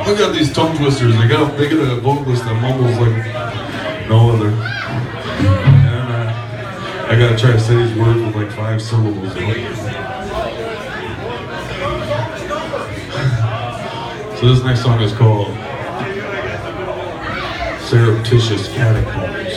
I got these tongue twisters. They got a vocalist that mumbles like no other. And I gotta try to say these words with like 5 syllables. So this next song is called Surreptitious Catacomb.